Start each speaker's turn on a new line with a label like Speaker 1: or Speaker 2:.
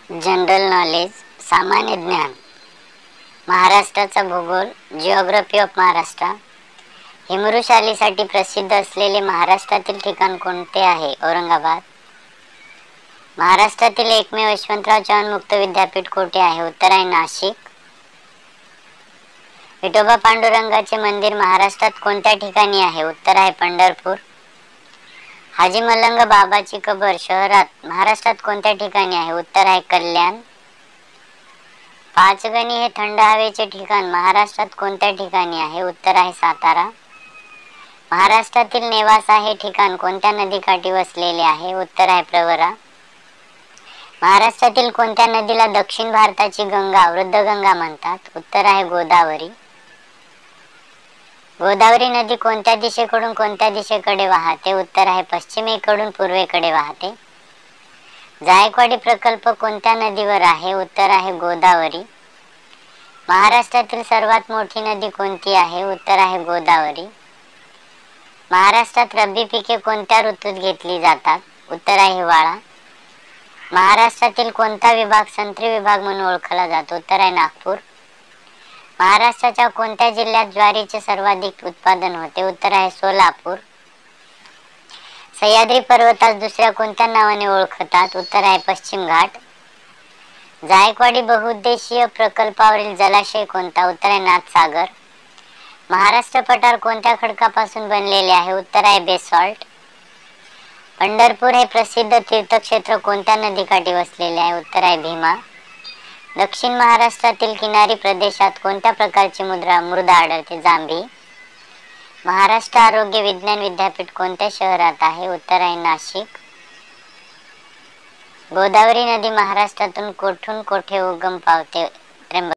Speaker 1: General knowledge, सामान्य ज्ञान, महाराष्ट्राचा भूगोल, जिओग्राफी ऑफ महाराष्ट्र. हिमवृषालीसाठी प्रसिद्ध असलेले महाराष्ट्रातील ठिकाण कोणते आहे? औरंगाबाद. महाराष्ट्रातील एकमेव यशवंतराव चव्हाण मुक्त विद्यापीठ कोठे आहे? उत्तर आहे नाशिक. विठोबा पांडुरंगाचे मंदिर महाराष्ट्रात कोणत्या ठिकाणी आहे? उत्तर आहे पंढरपूर. हाजी मलंग बाबाची कबर शहरात महाराष्ट्रात कोणत्या ठिकाणी आहे? उत्तर आहे कल्याण. पाचगणी हे थंड हवेचे ठिकाण महाराष्ट्रात कोणत्या ठिकाणी आहे? उत्तर आहे सातारा. महाराष्ट्रातील नेवासा हे ठिकाण कोणत्या नदीकाठी वसलेले आहे? उत्तर आहे प्रवरा. महाराष्ट्रातील कोणत्या नदीला दक्षिण भारताची गंगा, वृद्धगंगा म्हणतात? उत्तर आहे गोदावरी. गोदावरी नदी कोणत्या दिशेकडून कोणत्या दिशेकडे वाहते? उत्तर आहे पश्चिमेकडून पूर्वेकडे वाहते. जायकवाडी प्रकल्प कोणत्या नदीवर आहे? उत्तर आहे गोदावरी. महाराष्ट्रातील सर्वात मोठी नदी कोणती आहे? उत्तर आहे गोदावरी. महाराष्ट्रात रब्बी पिके कोणत्या ऋतूत घेतली जातात? उत्तर आहे हिवाळा. महाराष्ट्रातील कोणता विभाग संत्री विभाग म्हणून ओळखला जातो? उत्तर आहे नागपूर. महाराष्ट्राच्या कोणत्या जिल्ह्यात ज्वारीचे सर्वाधिक उत्पादन होते? उत्तर आहे सोलापूर. सह्याद्री पर्वतास दुसऱ्या कोणत्या नावाने ओळखतात? उत्तर आहे पश्चिम घाट. जायकवाडी बहुउद्देशीय प्रकल्पावरील जलाशय कोणता? उत्तर आहे नाथसागर. महाराष्ट्र पठार कोणत्या खडकापासून बनलेले आहे? उत्तर आहे बेसॉल्ट. पंढरपूर हे प्रसिद्ध तीर्थक्षेत्र कोणत्या नदीकाठी वसलेले आहे? उत्तर आहे भीमा. दक्षिण महाराष्ट्रातील किनारी प्रदेशात कोणत्या प्रकारची मृदा आढळते? जांभी. महाराष्ट्र आरोग्य विज्ञान विद्यापीठ कोणत्या शहरात आहे? उत्तर आहे नाशिक. गोदावरी नदी महाराष्ट्रातून कोठून कोठे उगम पावते?